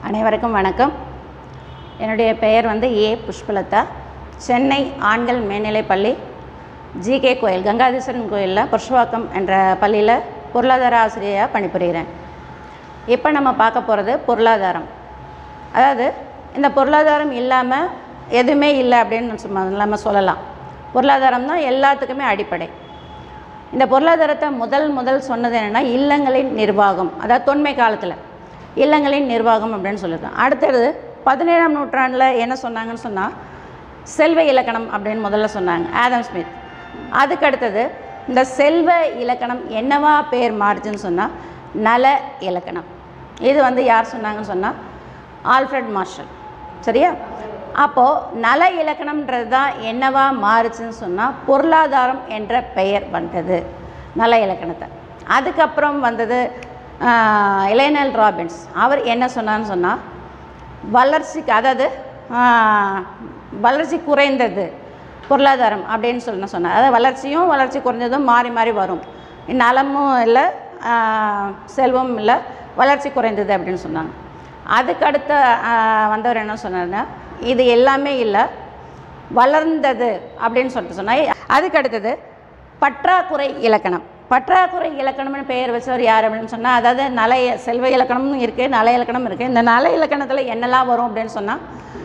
அனைவருக்கும் வணக்கம். என்னுடைய பெயர் ஏ புஷ்பலதா. சென்னை ஆண்கள் மேல்நிலைப்பள்ளி ஜிகே கோயில் கங்காதீஸ்வரன் கோயிலில் புருஷவாக்கம் என்ற பள்ளியில் பொருளாதார ஆசிரியராக பணிபுரிகிறேன். இப்போ நம்ம பார்க்க போகிறது பொருளாதாரம். அதாவது இந்த பொருளாதாரம் இல்லாமல் எதுவுமே இல்லை அப்படின்னு நம்ம சொல்லலாம். பொருளாதாரம் தான் எல்லாத்துக்குமே அடிப்படை. இந்த பொருளாதாரத்தை முதல் சொன்னது என்னென்னா இல்லங்களின் நிர்வாகம். அதாவது தொன்மை காலத்தில் இல்லங்களின் நிர்வாகம் அப்படின்னு சொல்லியிருக்கோம். அடுத்தது 17ஆம் நூற்றாண்டில் என்ன சொன்னாங்கன்னு சொன்னால் செல்வ இலக்கணம் அப்படின்னு முதல்ல சொன்னாங்க ஆடம் ஸ்மித். அதுக்கு அடுத்தது இந்த செல்வ இலக்கணம் என்னவா பேர் மாறுச்சுன்னு சொன்னால் நல இலக்கணம். இது யார் சொன்னாங்கன்னு சொன்னால் ஆல்ஃப்ரட் மார்ஷல். சரியா? அப்போது நல இலக்கணம்ன்றது தான் என்னவா மாறுச்சுன்னு சொன்னால் பொருளாதாரம் என்ற பெயர் வந்தது நல இலக்கணத்தை. அதுக்கப்புறம் வந்தது எலெனல் ராபின்ஸ். அவர் என்ன சொன்னான்னு சொன்னால் வளர்ச்சிக்கு, அதாவது வளர்ச்சி குறைந்தது பொருளாதாரம் அப்படின்னு சொன்னார். அதாவது வளர்ச்சி குறைந்ததும் மாறி மாறி வரும். நலமும் இல்லை செல்வமும் இல்லை, வளர்ச்சி குறைந்தது அப்படின்னு சொன்னாங்க. அதுக்கடுத்த வந்தவர் என்ன சொன்னார்னா இது எல்லாமே இல்லை வளர்ந்தது அப்படின்னு சொன்னார். அதுக்கடுத்தது பற்றாக்குறை இலக்கணம். பற்றாக்குறை இலக்கணம்னு பெயர் வச்சவர் யார் அப்படின்னு சொன்னால், அதாவது செல்வ இலக்கணமும் இருக்குது, நல இலக்கணம் இருக்குது. இந்த நல இலக்கணத்தில் என்னெல்லாம் வரும் அப்படின்னு சொன்னால்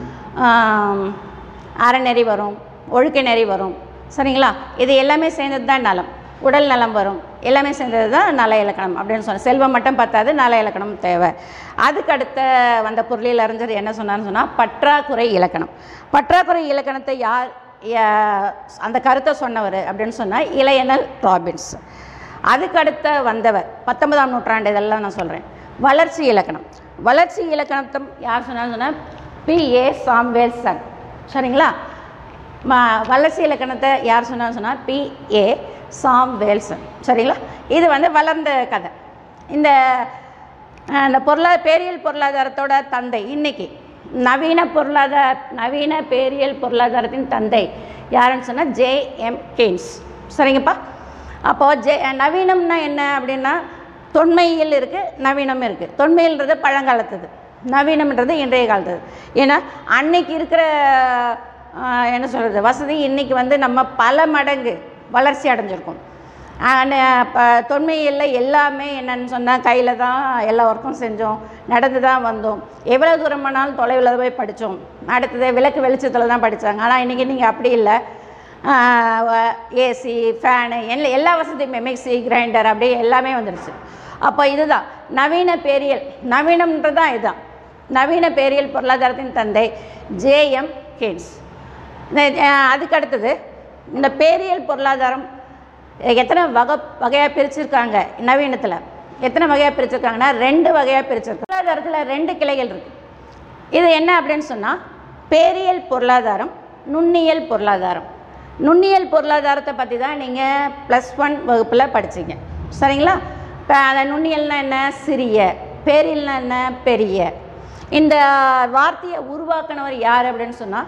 அறநெறி வரும், ஒழுக்க நெறி வரும். சரிங்களா? இது எல்லாமே சேர்ந்தது தான் நலம். உடல் நலம் வரும், எல்லாமே சேர்ந்தது தான் நல இலக்கணம் அப்படின்னு சொன்னால் செல்வம் மட்டும் பத்தாது, நல இலக்கணம் தேவை. அதுக்கடுத்த வந்த பொருளில் அறிஞர் என்ன சொன்னார்னு சொன்னால் பற்றாக்குறை இலக்கணம். பற்றாக்குறை இலக்கணத்தை யார் அந்த கருத்தை சொன்னவர் அப்படின்னு சொன்னால் எலெனல் ராபின்ஸ். அதுக்கடுத்த வந்தவர் 19ஆம் நூற்றாண்டு, இதெல்லாம் நான் சொல்கிறேன். வளர்ச்சி இலக்கணம். வளர்ச்சி இலக்கணத்தை யார் சொன்னான்னு சொன்னால் P.A. சாம்வேல்சன். சரிங்களா? வளர்ச்சி இலக்கணத்தை யார் சொன்னான்னு சொன்னால் P.A. சாம்வேல்சன். சரிங்களா? இது வளர்ந்த கதை. இந்த பேரியல் பொருளாதாரத்தோட தந்தை, இன்னைக்கு நவீன பேரியல் பொருளாதாரத்தின் தந்தை யாருன்னு சொன்னால் J.M. கெய்ன்ஸ். சரிங்கப்பா? அப்போது நவீனம்னா என்ன அப்படின்னா தொன்மையில் இருக்குது, நவீனம் இருக்குது. தொன்மையில்ன்றது பழங்காலத்துது, நவீனம்ன்றது இன்றைய காலத்துது. ஏன்னா அன்னைக்கு இருக்கிற என்ன சொல்கிறது வசதி இன்றைக்கி நம்ம பல மடங்கு வளர்ச்சி அடைஞ்சிருக்கோம். தொன்மையில் எல்லாமே என்னன்னு சொன்னால் கையில் தான் எல்லா ஒர்க்கும் செஞ்சோம், நடந்து தான் வந்தோம், எவ்வளோ தூரமானாலும் தொலைவில் போய் படித்தோம். அடுத்தது விளக்கு வெளிச்சத்தில் தான் படித்தாங்க. ஆனால் இன்றைக்கி நீங்கள் அப்படி இல்லை, ஏசி ஃபேனு எல்லா வசதியுமே, மிக்சி கிரைண்டர் அப்படியே எல்லாமே வந்துடுச்சு. அப்போ இதுதான் நவீன பேரியல். நவீனம்ன்றது தான் இதுதான் நவீன பேரியல் பொருளாதாரத்தின் தந்தை J.M. கெய்ன்ஸ். அதுக்கடுத்தது இந்த பேரியல் பொருளாதாரம் எத்தனை வகையாக பிரிச்சுருக்காங்க நவீனத்தில்? எத்தனை வகையாக பிரிச்சுருக்காங்கன்னா 2 வகையாக பிரிச்சுருக்காங்க. பொருளாதாரத்தில் 2 கிளைகள் இருக்குது. இது என்ன அப்படின்னு சொன்னால் பேரியல் பொருளாதாரம், நுண்ணியல் பொருளாதாரம். நுண்ணியல் பொருளாதாரத்தை பற்றி தான் நீங்கள் +1 வகுப்பில் படிச்சிங்க. சரிங்களா? இப்போ அந்த நுண்ணியல்னால் என்ன? சிறிய. பேரியல்னால் என்ன? பெரிய. இந்த வார்த்தையை உருவாக்கினவர் யார் அப்படின்னு சொன்னால்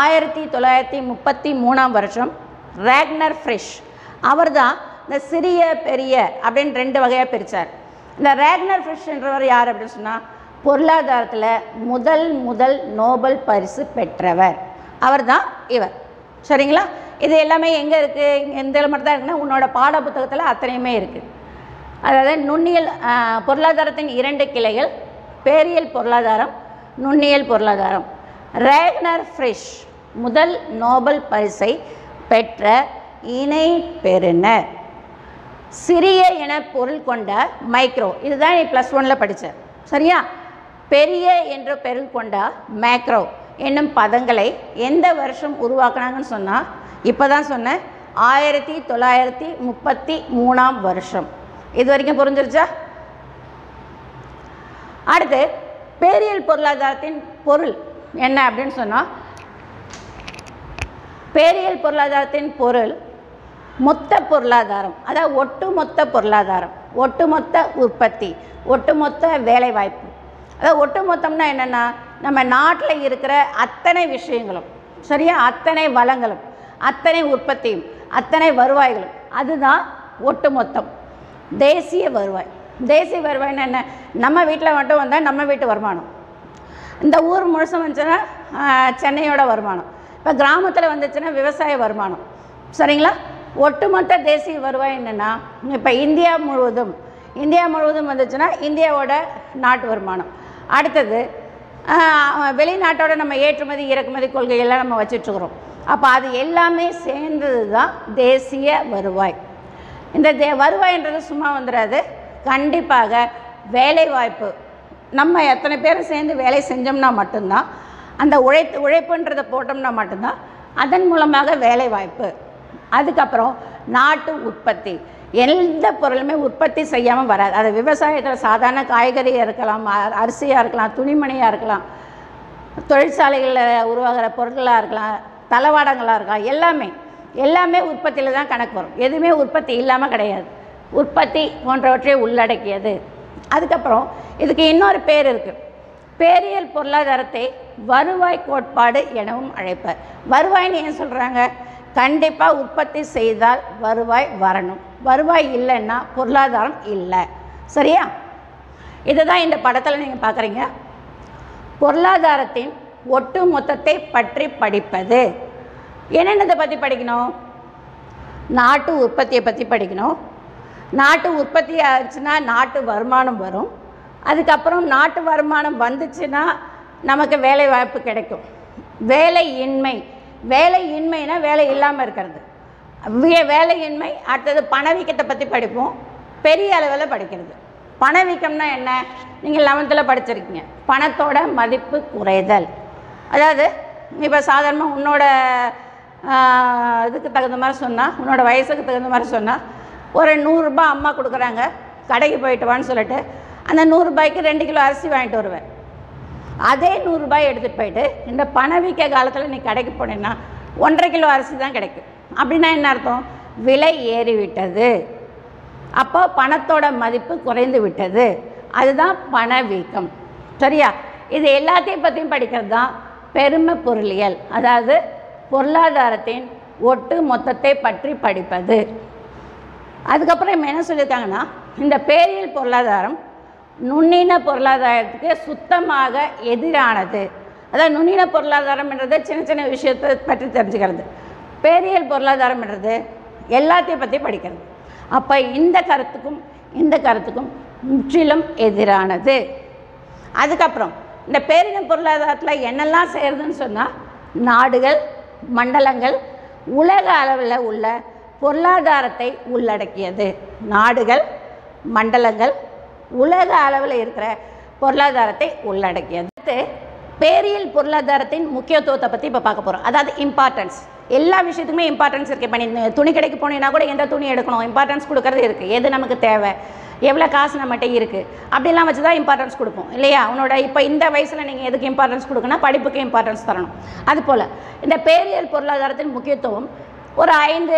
1933ஆம் வருஷம் ராக்னர் ஃப்ரிஷ். அவர் தான் இந்த சிறிய பெரிய அப்படின்னு 2 வகையாக பிரித்தார். இந்த ராக்னர் ஃப்ரிஷ்ன்றவர் யார் அப்படின்னு சொன்னால் பொருளாதாரத்தில் முதல் நோபல் பரிசு பெற்றவர். அவர் தான் இவர். சரிங்களா? இது எல்லாமே எங்கே இருக்குது? எந்த மட்டும் தான் இருக்குன்னா உன்னோட பாட புத்தகத்தில் அத்தனையுமே இருக்குது. அதாவது நுண்ணியல் பொருளாதாரத்தின் 2 கிளைகள், பேரியல் பொருளாதாரம், நுண்ணியல் பொருளாதாரம். ராக்னர் ஃப்ரிஷ் முதல் நோபல் பரிசை பெற்ற இணை பெறுநர். சிறிய என பொருள் கொண்ட மைக்ரோ, இதுதான் நீ +1ல் படித்த. சரியா? பெரிய என்ற பொருள் கொண்ட மேக்ரோ என்னும் பதங்களை எந்த வருஷம் உருவாக்குனாங்கன்னு சொன்னால் இப்போ தான் சொன்னேன் 1933ஆம் வருஷம். இது வரைக்கும் புரிஞ்சிருச்சா? அடுத்து பேரியல் பொருளாதாரத்தின் பொருள் என்ன அப்படின்னு சொன்னால் பேரியல் பொருளாதாரத்தின் பொருள் மொத்த பொருளாதாரம், அதாவது ஒட்டுமொத்த பொருளாதாரம், ஒட்டுமொத்த உற்பத்தி, ஒட்டுமொத்த வேலைவாய்ப்பு. அதாவது ஒட்டுமொத்தம்னா என்னென்னா நம்ம நாட்டில் இருக்கிற அத்தனை விஷயங்களும், சரியா, அத்தனை வளங்களும், அத்தனை உற்பத்தியும், அத்தனை வருவாய்களும், அதுதான் ஒட்டுமொத்தம். தேசிய வருவாய். தேசிய வருவாய்னா என்ன? நம்ம வீட்டில் மட்டும் வந்தால் நம்ம வீட்டு வருமானம். இந்த ஊர் முழுசும் வந்துச்சுன்னா சென்னையோட வருமானம். இப்போ கிராமத்தில் வந்துச்சுன்னா விவசாய வருமானம். சரிங்களா? ஒட்டுமொத்த தேசிய வருவாய் என்னென்னா இப்போ இந்தியா முழுவதும் வந்துச்சுன்னா இந்தியாவோட நாட்டு வருமானம். அடுத்தது வெளிநாட்டோட நம்ம ஏற்றுமதி இறக்குமதி கொள்கையெல்லாம் நம்ம வச்சிட்ருக்குறோம். அப்போ அது எல்லாமே சேர்ந்தது தான் தேசிய வருவாய். இந்த வருவாய்ன்றது சும்மா வந்துடாது. கண்டிப்பாக வேலைவாய்ப்பு நம்ம எத்தனை பேரும் சேர்ந்து வேலை செஞ்சோம்னா மட்டும்தான், அந்த உழைப்புன்றதை போட்டோம்னா மட்டும்தான் அதன் மூலமாக வேலைவாய்ப்பு. அதுக்கப்புறம் நாட்டு உற்பத்தி. எந்த பொருளுமே உற்பத்தி செய்யாமல் வராது. அது விவசாயத்தில் சாதாரண காய்கறியாக இருக்கலாம், அரிசியாக இருக்கலாம், துணிமணியாக இருக்கலாம், தொழிற்சாலைகளில் உருவாகிற பொருட்களாக இருக்கலாம், தளவாடங்களாக இருக்கலாம், எல்லாமே உற்பத்தியில் தான் கணக்கு வரும். எதுவுமே உற்பத்தி இல்லாமல் கிடையாது. உற்பத்தி போன்றவற்றை உள்ளடக்கியது. அதுக்கப்புறம் இதுக்கு இன்னொரு பேர் இருக்குது. பேரியல் பொருளாதாரத்தை வருவாய் கோட்பாடு எனவும் அழைப்பர். வருவாய்னு ஏன் சொல்கிறாங்க? கண்டிப்பாக உற்பத்தி செய்தால் வருவாய் வரணும். வருவாய் இல்லைன்னா பொருளாதாரம் இல்லை. சரியா? இதுதான் இந்த படத்தில் நீங்கள் பார்க்குறீங்க. பொருளாதாரத்தின் ஒட்டு மொத்தத்தை பற்றி படிப்பது. என்னென்னதை பற்றி படிக்கணும்? நாட்டு உற்பத்தியை பற்றி படிக்கணும். நாட்டு உற்பத்தி ஆச்சுன்னா நாட்டு வருமானம் வரும். அதுக்கப்புறம் நாட்டு வருமானம் வந்துச்சுன்னா நமக்கு வேலை வாய்ப்பு கிடைக்கும். வேலையின்மைனா வேலை இல்லாமல் இருக்கிறது. வேலையின்மை. அடுத்தது பணவீக்கத்தை பற்றி படிப்போம். பெரிய அளவில் படிக்கிறது. பணவீக்கம்னா என்ன? நீங்கள் 11th படிச்சிருக்கீங்க. பணத்தோட மதிப்பு குறைதல். அதாவது இப்போ சாதாரணமாக உன்னோட இதுக்கு தகுந்த மாதிரி சொன்னால், உன்னோட வயசுக்கு தகுந்த மாதிரி சொன்னால், ஒரு 100 ரூபாய் அம்மா கொடுக்குறாங்க, கடைக்கு போயிட்டு வான்னு சொல்லிட்டு அந்த 100 ரூபாய்க்கு 2 கிலோ அரிசி வாங்கிட்டு வருவேன். அதே 100 ரூபாய் எடுத்துகிட்டு போயிட்டு இந்த பணவீக்க காலத்தில் நீ கடைக்கு போனேன்னா 1.5 கிலோ அரிசி தான் கிடைக்கும். அப்படின்னா என்ன அர்த்தம்? விலை ஏறிவிட்டது. அப்போ பணத்தோட மதிப்பு குறைந்து விட்டது. அதுதான் பணவீக்கம். சரியா? இது எல்லாத்தையும் பற்றியும் படிக்கிறது தான் பெருமை பொருளியல். அதாவது பொருளாதாரத்தின் ஒட்டு மொத்தத்தை பற்றி படிப்பது. அதுக்கப்புறம் என்ன சொல்லியிருக்காங்கன்னா, இந்த பேரியல் பொருளாதாரம் நுண்ணின பொருளாதாரத்துக்கு சுத்தமாக எதிரானது. அதாவது நுண்ணின பொருளாதாரம்ன்றது சின்ன சின்ன விஷயத்தை பற்றி தெரிஞ்சுக்கிறது. பேரியல் பொருளாதாரம்ன்றது எல்லாத்தையும் பற்றி படிக்கிறது. அப்போ இந்த கருத்துக்கும் முற்றிலும் எதிரானது. அதுக்கப்புறம் இந்த பேரின பொருளாதாரத்தில் என்னெல்லாம் செய்கிறதுன்னு சொன்னால், நாடுகள், மண்டலங்கள், உலக அளவில் உள்ள பொருளாதாரத்தை உள்ளடக்கியது. நாடுகள், மண்டலங்கள், உலக அளவில் இருக்கிற பொருளாதாரத்தை உள்ளடக்கியது. பேரியல் பொருளாதாரத்தின் முக்கியத்துவத்தை பற்றி இப்போ பார்க்க போகிறோம். அதாவது இம்பார்ட்டன்ஸ். எல்லா விஷயத்துக்குமே இம்பார்ட்டன்ஸ் இருக்குது. இப்போ நீ துணி கடைக்கு போனீங்கன்னா கூட எந்த துணி எடுக்கணும், இம்பார்ட்டன்ஸ் கொடுக்கறது இருக்குது. எது நமக்கு தேவை, எவ்வளோ காசு நம்மகிட்ட இருக்குது, அப்படிலாம் வச்சு தான் இம்பார்ட்டன்ஸ் கொடுப்போம் இல்லையா? உன்னோட இப்போ இந்த வயசில் நீங்கள் எதுக்கு இம்பார்ட்டன்ஸ் கொடுக்கணும்? படிப்புக்கு இம்பார்ட்டன்ஸ் தரணும். அதுபோல் இந்த பேரியல் பொருளாதாரத்தின் முக்கியத்துவம் ஒரு 5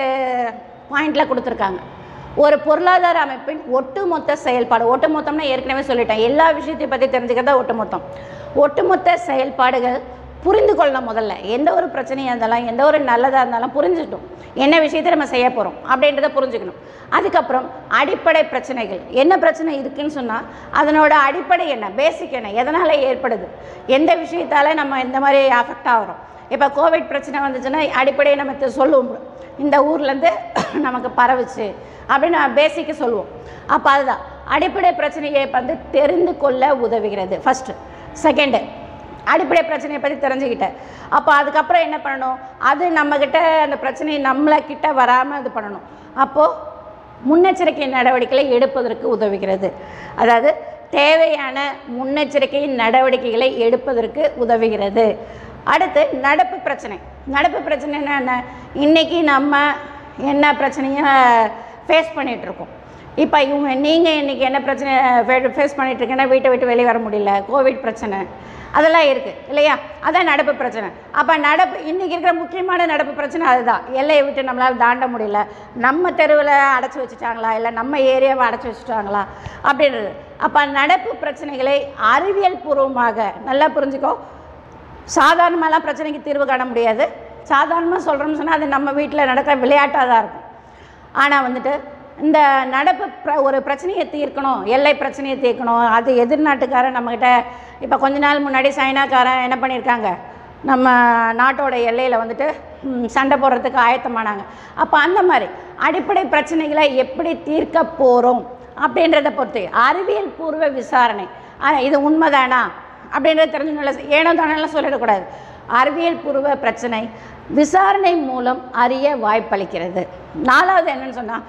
பாயிண்டில் கொடுத்துருக்காங்க. ஒரு பொருளாதார அமைப்பின் ஒட்டுமொத்த செயல்பாடு. ஒட்டுமொத்தம்னா ஏற்கனவே சொல்லிட்டேன், எல்லா விஷயத்தையும் பற்றி தெரிஞ்சுக்கிறதா ஒட்டுமொத்தம். ஒட்டுமொத்த செயல்பாடுகள் புரிந்து கொள்ளணும். முதல்ல எந்த ஒரு பிரச்சனையாக இருந்தாலும், எந்த ஒரு நல்லதாக இருந்தாலும் புரிஞ்சுட்டோம், என்ன விஷயத்தை நம்ம செய்ய போகிறோம் அப்படின்றத புரிஞ்சுக்கணும். அதுக்கப்புறம் அடிப்படை பிரச்சனைகள். என்ன பிரச்சனை இருக்குதுன்னு சொன்னால் அதனோட அடிப்படை என்ன, பேசிக் என்ன, எதனால் ஏற்படுது, எந்த விஷயத்தால் நம்ம இந்த மாதிரி அஃபெக்ட் ஆகிறோம். இப்போ கோவிட் பிரச்சனை வந்துச்சுன்னா அடிப்படையை நம்ம சொல்லுவோம், இந்த ஊர்லேருந்து நமக்கு பரவுச்சு அப்படின்னு நம்ம பேசிக்கு சொல்லுவோம். அப்போ அதுதான் அடிப்படை பிரச்சனையை வந்து தெரிந்து கொள்ள உதவுகிறது. ஃபஸ்ட்டு. செகண்டு, அடிப்படை பிரச்சனையை பற்றி தெரிஞ்சுக்கிட்டேன். அப்போ அதுக்கப்புறம் என்ன பண்ணணும், அது நம்மக்கிட்ட அந்த பிரச்சனையை நம்மளக்கிட்ட வராமல் இது பண்ணணும். அப்போது முன்னெச்சரிக்கை நடவடிக்கைகளை எடுப்பதற்கு உதவுகிறது. அதாவது தேவையான முன்னெச்சரிக்கை நடவடிக்கைகளை எடுப்பதற்கு உதவுகிறது. அடுத்து நடப்பு பிரச்சனை. நடப்பு பிரச்சனைன்னா என்ன? இன்றைக்கி நம்ம என்ன பிரச்சனையை ஃபேஸ் பண்ணிகிட்ருக்கோம். இப்போ நீங்கள் இன்றைக்கி என்ன பிரச்சனை ஃபேஸ் பண்ணிகிட்ருக்கேன்னா, வீட்டை விட்டு வெளியே வர முடியல, கோவிட் பிரச்சனை, அதெல்லாம் இருக்குது இல்லையா? அதான் நடப்பு பிரச்சனை. அப்போ இன்றைக்கி இருக்கிற முக்கியமான நடப்பு பிரச்சனை அதுதான். எல்லையை விட்டு நம்மளால் தாண்ட முடியல, நம்ம தெருவில் அடைச்சி வச்சுட்டாங்களா, இல்லை நம்ம ஏரியாவை அடைச்சி வச்சுட்டாங்களா அப்படின்றது. அப்போ நடப்பு பிரச்சனைகளை அறிவியல் பூர்வமாக நல்லா புரிஞ்சுக்கோ. சாதாரணமாலாம் பிரச்சனைக்கு தீர்வு காண முடியாது. சாதாரணமாக சொல்கிறோம்னு சொன்னால் அது நம்ம வீட்டில் நடக்கிற விளையாட்டாக தான் இருக்கும். ஆனால் வந்துட்டு இந்த நடப்பு ஒரு பிரச்சனையை தீர்க்கணும், எல்லை பிரச்சனையை தீர்க்கணும். அது எதிர்நாட்டுக்காரன் நம்மக்கிட்ட இப்போ கொஞ்ச நாள் முன்னாடி சைனாக்காரன் என்ன பண்ணியிருக்காங்க, நம்ம நாட்டோட எல்லையில் வந்துட்டு சண்டை போடுறதுக்கு ஆயத்தமானாங்க. அப்போ அந்த மாதிரி அடிப்படை பிரச்சனைகளை எப்படி தீர்க்க போகிறோம் அப்படின்றத பொறுத்து அறிவியல் பூர்வ விசாரணை, இது உண்மைதானா அப்படின்றத தெரிஞ்சுக்கல, ஏனோ தானெல்லாம் சொல்லிடக்கூடாது. அறிவியல் பூர்வ பிரச்சனை விசாரணை மூலம் அறிய வாய்ப்பளிக்கிறது. 4வது என்னன்னு சொன்னால்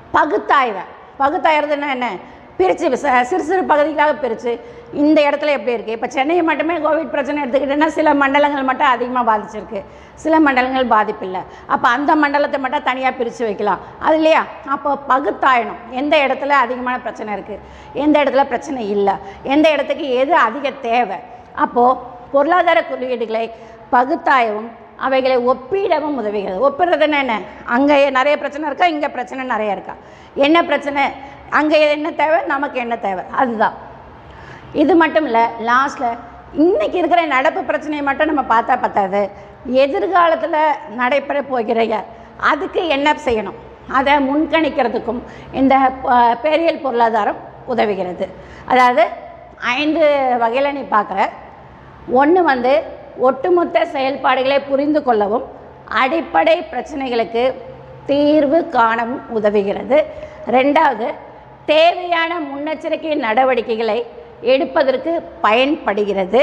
பகுத்தாய்றதுன்னா என்ன, பிரித்து சிறு சிறு பகுதிகளாக பிரித்து இந்த இடத்துல எப்படி இருக்குது. இப்போ சென்னையை மட்டுமே கோவிட் பிரச்சனை எடுத்துக்கிட்டோன்னா சில மண்டலங்கள் மட்டும் அதிகமாக பாதிச்சிருக்கு, சில மண்டலங்கள் பாதிப்பில்லை. அப்போ அந்த மண்டலத்தை மட்டும் தனியாக பிரித்து வைக்கலாம், அது இல்லையா? அப்போ பகுத்தாயணும், எந்த இடத்துல அதிகமான பிரச்சனை இருக்குது, எந்த இடத்துல பிரச்சனை இல்லை, எந்த இடத்துக்கு எது அதிக தேவை. அப்போது பொருளாதார குறியீடுகளை பகுத்தாயவும் அவைகளை ஒப்பிடவும் உதவுகிறது. ஒப்பிடுறதுன்னா என்ன, அங்கே நிறைய பிரச்சனை இருக்கா, இங்கே பிரச்சனை நிறைய இருக்கா, என்ன பிரச்சனை, அங்கே என்ன தேவை, நமக்கு என்ன தேவை, அதுதான். இது மட்டும் இல்லை, லாஸ்ட்டில் இன்றைக்கி இருக்கிற நடப்பு பிரச்சனையை மட்டும் நம்ம பார்த்தா பத்தாது, எதிர்காலத்தில் நடைபெற போகிற அதுக்கு என்ன செய்யணும் அதை முன்கணிக்கிறதுக்கும் இந்த பேரியல் பொருளாதாரம் உதவுகிறது. அதாவது 5 வகையில் நீ பார்க்குற. ஒன்று வந்து ஒட்டுமொத்த செயல்பாடுகளை புரிந்து கொள்ளவும் அடிப்படை பிரச்சனைகளுக்கு தீர்வு காணவும் உதவுகிறது. 2வது தேவையான முன்னெச்சரிக்கை நடவடிக்கைகளை எடுப்பதற்கு பயன்படுகிறது.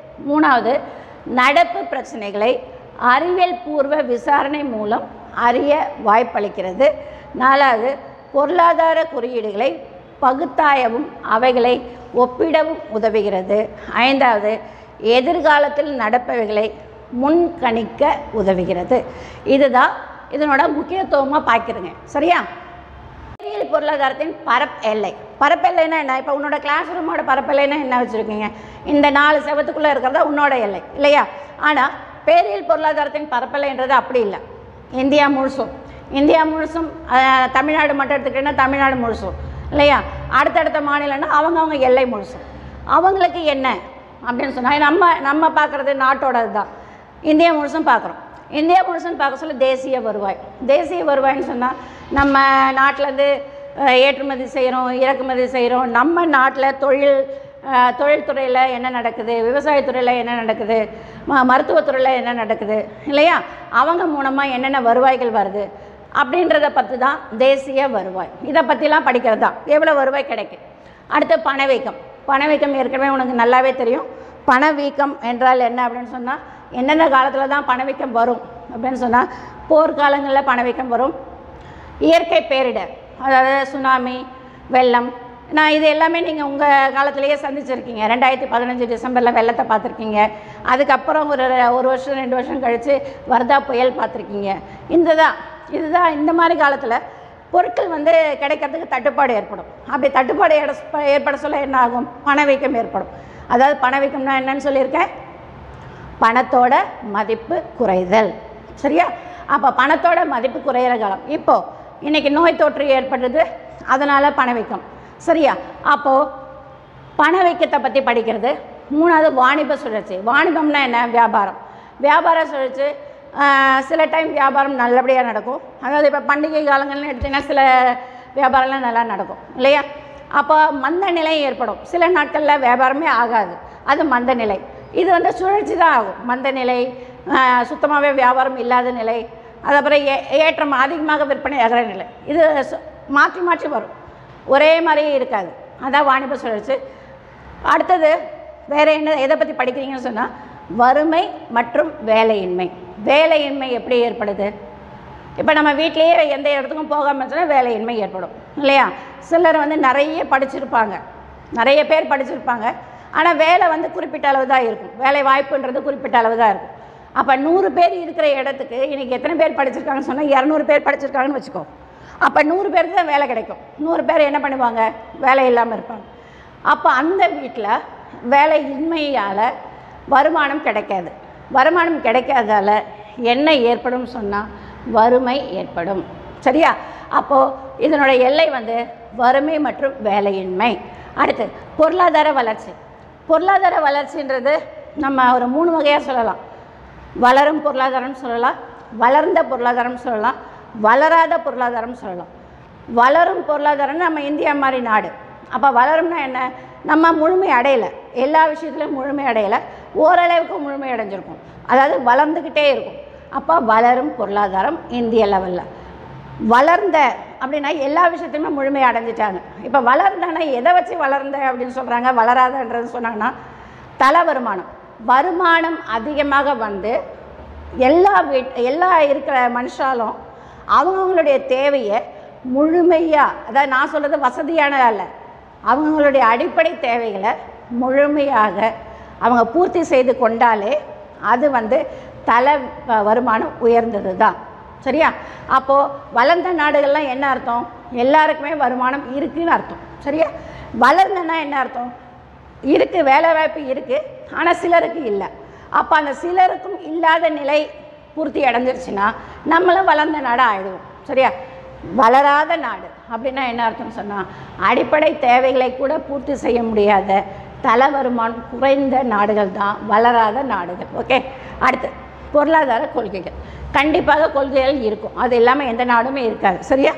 3வது நடப்பு பிரச்சனைகளை அறிவியல் பூர்வ விசாரணை மூலம் அறிய வாய்ப்பளிக்கிறது. 4வது பொருளாதார குறியீடுகளை பகுத்தாயவும் அவைகளை ஒப்பிடவும் உதவுகிறது. 5வது எதிர்காலத்தில் நடப்பவைகளை முன்கணிக்க உதவுகிறது. இதுதான் இதனோட முக்கியத்துவமாக பார்க்குறேங்க, சரியா? அறிவியல் பொருளாதாரத்தின் பரப்பெல்லைன்னா என்ன? இப்போ உன்னோட கிளாஸ் ரூமோட பரப்பெல்லைன்னா என்ன வச்சுருக்கீங்க, இந்த 4 செவத்துக்குள்ளே இருக்கிறதா உன்னோட எல்லை இல்லையா? ஆனால் பேரியல் பொருளாதாரத்தின் பரப்பெல்லைன்றது அப்படி இல்லை. இந்தியா முழுசும் தமிழ்நாடு மட்டும் எடுத்துக்கிட்டோன்னா தமிழ்நாடு முழுசும் இல்லையா? அடுத்தடுத்த மாநிலம்னா அவங்கவுங்க எல்லை முழுசும். அவங்களுக்கு என்ன அப்படின்னு சொன்னால் நம்ம பார்க்குறது நாட்டோடது தான். இந்தியா முழுசும் பார்க்குறோம். இந்தியா முழுசும் பார்க்க சொல்ல தேசிய வருவாய்ன்னு சொன்னால் நம்ம நாட்டிலேருந்து ஏற்றுமதி செய்கிறோம், இறக்குமதி செய்கிறோம். நம்ம நாட்டில் தொழில்துறையில் என்ன நடக்குது, விவசாயத்துறையில் என்ன நடக்குது, மருத்துவத்துறையில் என்ன நடக்குது இல்லையா? அவங்க மூலமாக என்னென்ன வருவாய்கள் வருது அப்படின்றத பற்றி தான் தேசிய வருவாய். இதை பற்றிலாம் படிக்கிறது தான் எவ்வளோ வருவாய் கிடைக்கும். அடுத்து பணவீக்கம் ஏற்கனவே உனக்கு நல்லாவே தெரியும். பணவீக்கம் என்றால் என்ன அப்படின்னு சொன்னால், எந்தெந்த காலத்தில் தான் பணவீக்கம் வரும் அப்படின்னு சொன்னால், போர்க்காலங்களில் பணவீக்கம் வரும், இயற்கை பேரிடர் அதாவது சுனாமி, வெள்ளம், இது எல்லாமே நீங்கள் உங்கள் காலத்திலேயே சந்திச்சிருக்கீங்க. 2015 டிசம்பரில் வெள்ளத்தை பார்த்துருக்கீங்க. அதுக்கப்புறம் ஒரு வருஷம் 2 வருஷம் கழித்து வர்தா புயல் பார்த்துருக்கீங்க. இதுதான் இந்த மாதிரி காலத்தில் பொருட்கள் வந்து கிடைக்கிறதுக்கு தட்டுப்பாடு ஏற்படும். அப்படி தட்டுப்பாடு ஏற்பட சொல்ல என்ன ஆகும், பணவீக்கம் ஏற்படும். அதாவது பணவீக்கம்னா என்னன்னு சொல்லியிருக்கேன், பணத்தோட மதிப்பு குறைதல், சரியா? அப்போ பணத்தோட மதிப்பு குறையிற காலம். இப்போது இன்றைக்கி நோய் தொற்று ஏற்படுறது, அதனால் பணவீக்கம், சரியா? அப்போது பணவீக்கத்தை பற்றி படிக்கிறது. 3வது வாணிப சுழற்சி. வாணிபம்னா என்ன, வியாபார சுழற்சி. சில டைம் வியாபாரம் நல்லபடியாக நடக்கும். அதாவது இப்போ பண்டிகை காலங்கள்னு எடுத்திங்கன்னா சில வியாபாரம்லாம் நல்லா நடக்கும் இல்லையா? அப்போ மந்த நிலை ஏற்படும். சில நாட்களில் வியாபாரமே ஆகாது, அது மந்த நிலை. இது வந்து சுழற்சி தான் ஆகும். மந்த நிலை, சுத்தமாகவே வியாபாரம் இல்லாத நிலை, அதுக்கப்புறம் ஏற்றம் அதிகமாக விற்பனை ஆகிற நிலை. இது மாற்றி வரும், ஒரே மாதிரி இருக்காது. அதான் வாணிப சுழற்சி. அடுத்தது வேறு என்ன, எதை பற்றி படிக்கிறீங்கன்னு சொன்னால், வறுமை மற்றும் வேலையின்மை எப்படி ஏற்படுது? இப்போ நம்ம வீட்லேயே எந்த இடத்துக்கும் போகாமல் சொன்னால் வேலையின்மை ஏற்படும் இல்லையா? சிலர் வந்து நிறைய பேர் படிச்சிருப்பாங்க, ஆனால் வேலை வந்து குறிப்பிட்ட அளவு தான் இருக்கும். வேலை வாய்ப்புன்றது குறிப்பிட்ட அளவு தான் இருக்கும். அப்போ 100 பேர் இருக்கிற இடத்துக்கு இன்றைக்கி எத்தனை பேர் படிச்சிருக்காங்கன்னு சொன்னால் 200 பேர் படிச்சிருக்காங்கன்னு வச்சுக்கோ. அப்போ 100 பேருக்கு தான் வேலை கிடைக்கும். 100 பேர் என்ன பண்ணுவாங்க, வேலை இல்லாமல் இருப்பாங்க. அப்போ அந்த வீட்டில் வேலையின்மையால் வருமானம் கிடைக்காது. வருமானம் கிடைக்காதால என்ன ஏற்படும் சொன்னால் வறுமை ஏற்படும், சரியா? அப்போது இதனோட எல்லை வந்து வறுமை மற்றும் வேலையின்மை. அடுத்து பொருளாதார வளர்ச்சின்றது நம்ம ஒரு 3 வகையாக சொல்லலாம். வளரும் பொருளாதாரம் சொல்லலாம், வளர்ந்த பொருளாதாரம் சொல்லலாம், வளராத பொருளாதாரம் சொல்லலாம். வளரும் பொருளாதாரம்னு நம்ம இந்தியா மாதிரி நாடு. அப்போ வளரும்னா என்ன, நம்ம முழுமை அடையலை, எல்லா விஷயத்துலையும் முழுமை அடையலை, ஓரளவுக்கு முழுமை அடைஞ்சிருக்கும், அதாவது வளர்ந்துக்கிட்டே இருக்கும். அப்போ வளரும் பொருளாதாரம் இந்திய லெவலில். வளர்ந்த அப்படின்னா எல்லா விஷயத்தையுமே முழுமை அடைஞ்சிட்டாங்க. இப்போ வளர்ந்தனா எதை வச்சு வளர்ந்த அப்படின்னு சொல்கிறாங்க, வளராதன்றது சொன்னாங்கன்னா தலை வருமானம் அதிகமாக வந்து எல்லா இருக்கிற மனுஷாலும் அவங்கவுங்களுடைய தேவையை முழுமையாக, அதாவது நான் சொல்கிறது வசதியானது அல்ல, அவங்களுடைய அடிப்படை தேவைகளை முழுமையாக அவங்க பூர்த்தி செய்து கொண்டாலே அது வந்து தலை வருமானம் உயர்ந்தது தான். சரியா? அப்போது வளர்ந்த நாடுகள்லாம் என்ன அர்த்தம், எல்லாருக்குமே வருமானம் இருக்குதுன்னு அர்த்தம். சரியா? வளர்ந்தனா என்ன அர்த்தம், இருக்குது, வேலைவாய்ப்பு இருக்குது, ஆனால் சிலருக்கு இல்லை. அப்போ அந்த சிலருக்கும் இல்லாத நிலை பூர்த்தி அடைஞ்சிருச்சுன்னா நம்மளும் வளர்ந்த நாடு ஆகிடுவோம். சரியா? வளராத நாடு அப்படின்னா என்ன அர்த்தம்னு சொன்னால் அடிப்படை தேவைகளை கூட பூர்த்தி செய்ய முடியாத தலை வருமானம் குறைந்த நாடுகள் தான் வளராத நாடுகள். ஓகே, அடுத்து பொருளாதார கொள்கைகள். கண்டிப்பாக கொள்கைகள் இருக்கும், அது இல்லாமல் எந்த நாடுமே இருக்காது. சரியா?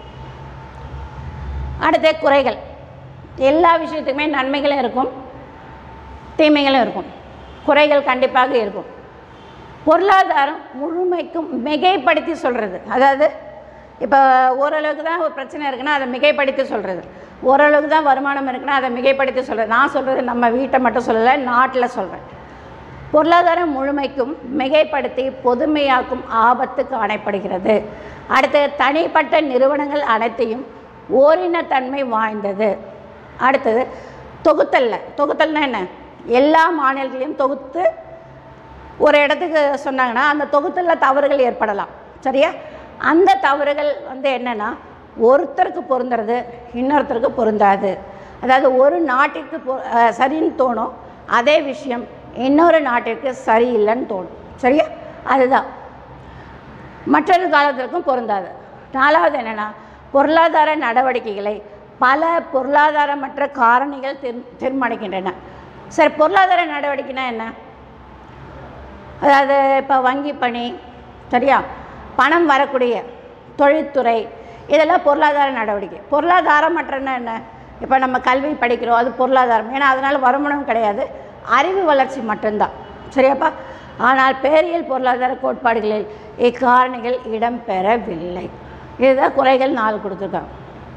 அடுத்து குறைகள். எல்லா விஷயத்துக்குமே நன்மைகளும் இருக்கும், தீமைகளும் இருக்கும், குறைகள் கண்டிப்பாக இருக்கும். பொருளாதாரம் முழுமைக்கும் மிகைப்படுத்தி சொல்கிறது, அதாவது இப்போ ஓரளவுக்கு தான் ஒரு பிரச்சனை இருக்குன்னா அதை மிகைப்படுத்தி சொல்கிறது, ஓரளவுக்கு தான் வருமானம் இருக்குன்னா அதை மிகைப்படுத்தி சொல்கிறது. நான் சொல்கிறது நம்ம வீட்டை மட்டும் சொல்லலை, நாட்டில் சொல்கிறேன். பொருளாதாரம் முழுமைக்கும் மிகைப்படுத்தி பொதுமையாக்கும் ஆபத்து காணப்படுகிறது. அடுத்து தனிப்பட்ட நிறுவனங்கள் அனைத்தையும் ஓரினத்தன்மை வாய்ந்தது. அடுத்தது தொகுத்தல்னா என்ன, எல்லா மாநிலங்களையும் தொகுத்து ஒரு இடத்துக்கு சொன்னாங்கன்னா அந்த தொகுத்தலில் தவறுகள் ஏற்படலாம். சரியா? அந்த தவறுகள் வந்து என்னென்னா ஒருத்தருக்கு பொருந்துறது இன்னொருத்தருக்கு பொருந்தாது. அதாவது ஒரு நாட்டிற்கு சரின்னு தோணும், அதே விஷயம் இன்னொரு நாட்டிற்கு சரியில்லைன்னு தோணும். சரியா? அதுதான் மற்றொரு காலத்திற்கும் பொருந்தாது. நாலாவது என்னென்னா பொருளாதார நடவடிக்கைகளை பல பொருளாதாரமற்ற காரணிகள் தீர்மானிக்கின்றன. சரி, பொருளாதார நடவடிக்கைனா என்ன, அதாவது இப்போ வங்கி பணி, சரியா, பணம் வரக்கூடிய தொழில்துறை, இதெல்லாம் பொருளாதார நடவடிக்கை. பொருளாதாரமற்றன்னா என்ன, இப்போ நம்ம கல்வி படிக்கிறோம், அது பொருளாதாரம், ஏன்னா அதனால் வருமானம் கிடையாது, அறிவு வளர்ச்சி மட்டும்தான். சரியாப்பா? ஆனால் பேரியல் பொருளாதார கோட்பாடுகளில் இக்காரணிகள் இடம்பெறவில்லை. இதுதான் குறைகள் 4 கொடுத்துருக்காங்க.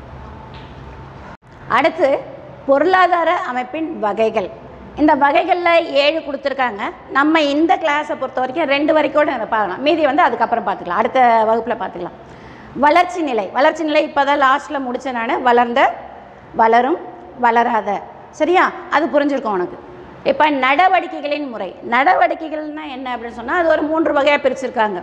அடுத்து பொருளாதார அமைப்பின் வகைகள். இந்த வகைகளில் 7 கொடுத்துருக்காங்க. நம்ம இந்த கிளாஸை பொறுத்த வரைக்கும் 2 வரைக்கும் பார்க்கலாம், மீதி வந்து அதுக்கப்புறம் பார்த்துக்கலாம், அடுத்த வகுப்பில் பார்த்துக்கலாம். வளர்ச்சி நிலை இப்போ தான் லாஸ்ட்டில் முடித்தேன் நான். வளர்ந்த, வளரும், வளராத. சரியா? அது புரிஞ்சிருக்கும் உனக்கு. இப்போ நடவடிக்கைகளின் முறை. நடவடிக்கைகள்னால் என்ன அப்படின்னு சொன்னால் அது ஒரு 3 வகையாக பிரிச்சுருக்காங்க.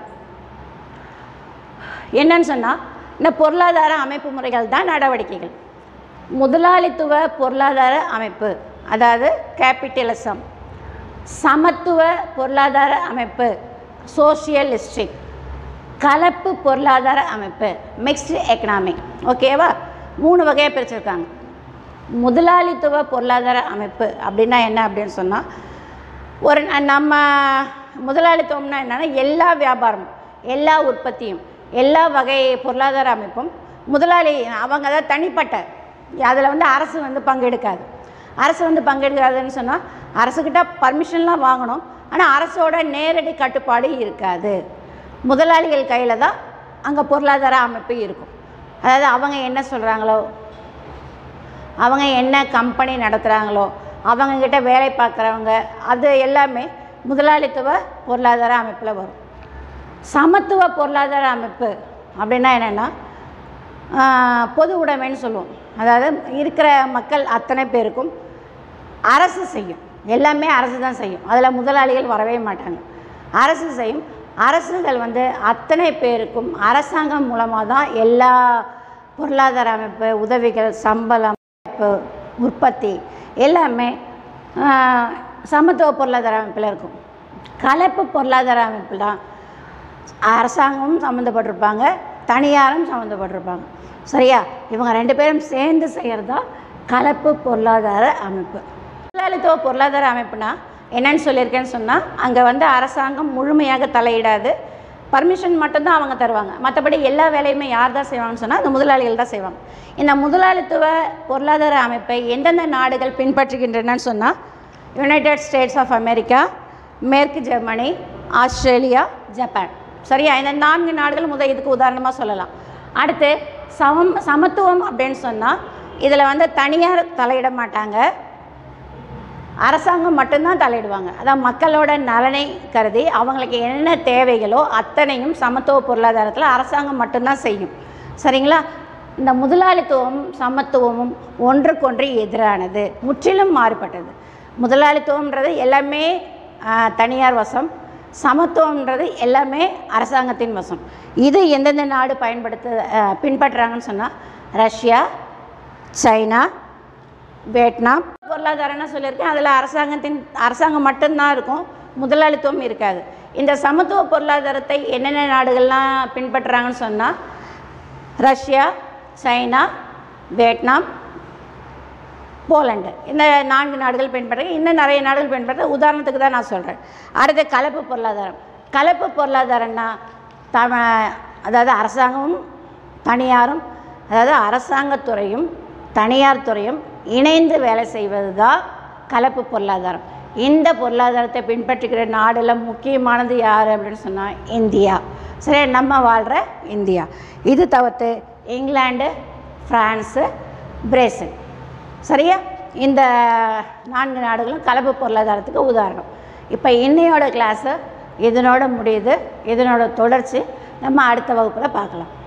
என்னன்னு சொன்னால் இந்த பொருளாதார அமைப்பு முறைகள் தான் நடவடிக்கைகள். முதலாளித்துவ பொருளாதார அமைப்பு, அதாவது கேபிட்டலிசம். சமத்துவ பொருளாதார அமைப்பு, சோசியலிஸ்டிக். கலப்பு பொருளாதார அமைப்பு, மிக்ஸ்டு எக்கனாமிக். ஓகேவா? 3 வகையாக பிரிச்சுருக்காங்க. முதலாளித்துவ பொருளாதார அமைப்பு அப்படின்னா என்ன அப்படின்னு சொன்னால் ஒரு நம்ம முதலாளித்துவம்னா என்னென்னா எல்லா வியாபாரமும், எல்லா உற்பத்தியும், எல்லா வகை பொருளாதார அமைப்பும் முதலாளி அவங்க தான் தனிப்பட்ட, அதில் வந்து அரசு வந்து பங்கெடுக்காது. அரசு வந்து பங்கெடுக்காதுன்னு சொன்னால் அரசுக்கிட்ட பர்மிஷன்லாம் வாங்கணும், ஆனால் அரசோட நேரடி கட்டுப்பாடு இருக்காது. முதலாளிகள் கையில் தான் அங்கே பொருளாதார அமைப்பு இருக்கும். அதாவது அவங்க என்ன சொல்கிறாங்களோ, அவங்க என்ன கம்பெனி நடத்துகிறாங்களோ, அவங்கக்கிட்ட வேலை பார்க்குறவங்க, அது எல்லாமே முதலாளித்துவ பொருளாதார அமைப்பில் வரும். சமத்துவ பொருளாதார அமைப்பு அப்படின்னா என்னென்னா பொது உடைமைன்னு சொல்லுவோம். அதாவது இருக்கிற மக்கள் அத்தனை பேருக்கும் அரசு செய்யும், எல்லாமே அரசு தான் செய்யும், அதில் முதலாளிகள் வரவே மாட்டாங்க. அரசு செய்யும். அரசுகள் வந்து அத்தனை பேருக்கும் அரசாங்கம் மூலமாக தான் எல்லா பொருளாதார அமைப்பு, உதவிகள், சம்பளம், உற்பத்தி எல்லாமே சமத்துவ பொருளாதார அமைப்பில் இருக்கும். கலப்பு பொருளாதார அமைப்பில் தான் அரசாங்கமும் சம்மந்தப்பட்டிருப்பாங்க, தனியாரும் சம்மந்தப்பட்டிருப்பாங்க. சரியா? இவங்க 2 பேரும் சேர்ந்து செய்கிறது தான் கலப்பு பொருளாதார அமைப்பு. முதலாளித்துவ பொருளாதார அமைப்புனா என்னன்னு சொல்லியிருக்கேன்னு சொன்னால் அங்கே வந்து அரசாங்கம் முழுமையாக தலையிடாது, பர்மிஷன் மட்டும்தான் அவங்க தருவாங்க. மற்றபடி எல்லா வேலையுமே யார் தான் செய்வாங்கன்னு சொன்னால் அந்த முதலாளிகள் தான் செய்வாங்க. இந்த முதலாளித்துவ பொருளாதார அமைப்பை எந்தெந்த நாடுகள் பின்பற்றுகின்றனன்னு சொன்னால் யுனைடெட் ஸ்டேட்ஸ் ஆஃப் அமெரிக்கா, மேற்கு ஜெர்மனி, ஆஸ்திரேலியா, ஜப்பான். சரியா? இந்த 4 நாடுகள் இதுக்கு உதாரணமாக சொல்லலாம். அடுத்து சமத்துவம் அப்படின்னு சொன்னால் இதில் வந்து தனியார் தலையிட மாட்டாங்க, அரசாங்கம் மட்டும்தான் தலையிடுவாங்க. அதான் மக்களோட நலனை கருதி அவங்களுக்கு என்ன தேவைகளோ அத்தனையும் சமத்துவ பொருளாதாரத்தில் அரசாங்கம் மட்டும்தான் செய்யும். சரிங்களா? இந்த முதலாளித்துவம் சமத்துவமும் ஒன்றுக்கொன்று எதிரானது, முற்றிலும் மாறுபட்டது. முதலாளித்துவம்ன்றது எல்லாமே தனியார் வசம், சமத்துவம்ன்றது எல்லாமே அரசாங்கத்தின் வசம். இது எந்தெந்த நாடு பின்பற்றுறாங்கன்னு சொன்னால் ரஷ்யா, சைனா, வியட்நாம். பொருளாதாரம்னு சொல்லியிருக்கேன், அதில் அரசாங்கம் மட்டும்தான் இருக்கும், முதலாளித்துவம் இருக்காது. இந்த சமத்துவ பொருளாதாரத்தை என்னென்ன நாடுகள்லாம் பின்பற்றுறாங்கன்னு சொன்னால் ரஷ்யா, சைனா, வியட்நாம், போலண்டு. இந்த 4 நாடுகள் பின்பற்றுறாங்க. இன்னும் நிறைய நாடுகள் பின்பற்ற, உதாரணத்துக்கு தான் நான் சொல்கிறேன். அடுத்து கலப்பு பொருளாதாரம். கலப்பு பொருளாதாரம்னா அதாவது அரசாங்கமும் தனியாரும், அதாவது அரசாங்கத்துறையும் தனியார் துறையும் இணைந்து வேலை செய்வது தான் கலப்பு பொருளாதாரம். இந்த பொருளாதாரத்தை பின்பற்றுகிற நாடில் முக்கியமானது யார் அப்படின்னு சொன்னால் இந்தியா. சரி, நம்ம வாழ்கிற இந்தியா. இது தவிர்த்து இங்கிலாந்து, ஃப்ரான்ஸு, பிரேசில். சரியா? இந்த 4 நாடுகளும் கலப்பு பொருளாதாரத்துக்கு உதாரணம். இப்போ இன்னையோட கிளாஸு இதனோட முடியுது. இதனோட தொடர்ச்சி நம்ம அடுத்த வகுப்பில் பார்க்கலாம்.